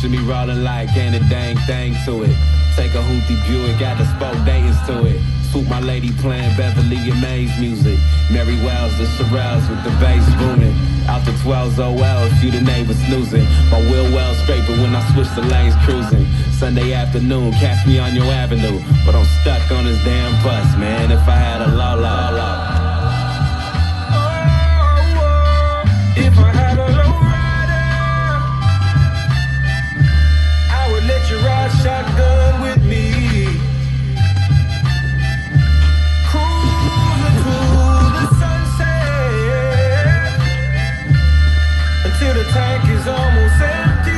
Picture me rolling like ain't a dang thing to it. Take a Houthi Buick, got the spoke Dayton's to it. Swoop my lady playing Beverly and Mays music. Mary Wells, the Shirelles with the bass booming. Out the 12s, oh well, if you the neighbor snoozing. My wheel well scraping when I switch the lanes cruising. Sunday afternoon, catch me on your avenue. But I'm stuck on this damn bus, man, if I had a Lola. If I had a low rider, I would let you ride shotgun with me. Cruising through the sunset until the tank is almost empty.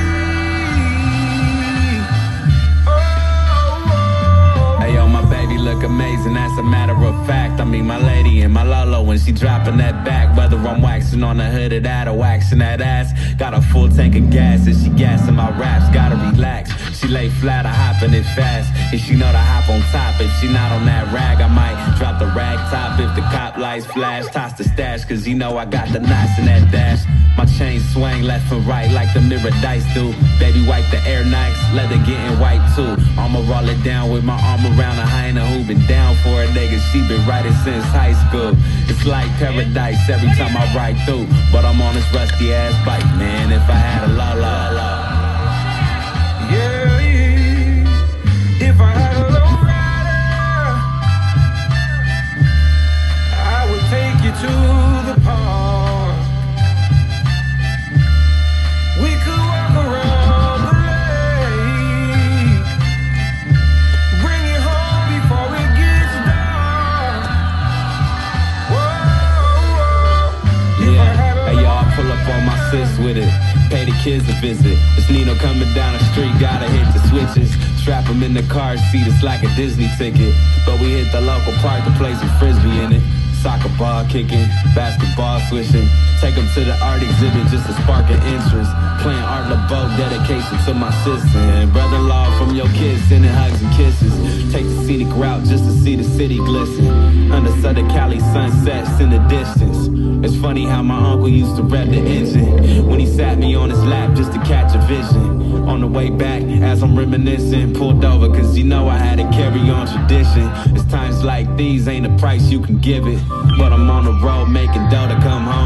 Hey yo, my baby look amazing, that's a matter of fact. I mean my lady and my Lolo when she dropping that back. Whether I'm waxing on the hood of that or waxing that ass, got a full tank of gas and she gassing my raps. Gotta relax, she lay flat, I hopping it fast. If she know to hop on top, if she not on that rag, I might drop the rag top. If the cop lights flash, toss the stash, cause you know I got the knots in that dash. My chain swing left and right like the mirror dice do. Baby wipe the Air Nikes, leather getting white too. I'ma roll it down with my arm around her hyena who been down for a nigga. She been writing since high school. It's like paradise every time I ride through. But I'm on this rusty ass bike, man, if I had a la. Yeah, if I had a low rider, I would take you to the park. We could walk around the lake, bring you home before it gets dark. Whoa. Yeah, hey y'all, pull up on my sis with it. Pay the kids a visit. It's Nino coming down the street, gotta hit the switches. Strap him in the car seat, it's like a Disney ticket. But we hit the local park to play some frisbee in it. Soccer ball kicking, basketball swishing. Take them to the art exhibit just to spark an interest. Playing Art LeBeau, dedication to my sister. And brother-in-law from your kids, sending hugs and kisses. Take the scenic route just to see the city glisten. Under Southern Cali sunsets in the distance. It's funny how my uncle used to rev the engine when he sat me on his lap just to catch a vision. On the way back, as I'm reminiscing, pulled over cause you know I had to carry on tradition. It's times like these, ain't a price you can give it. But I'm on the road making dough to come home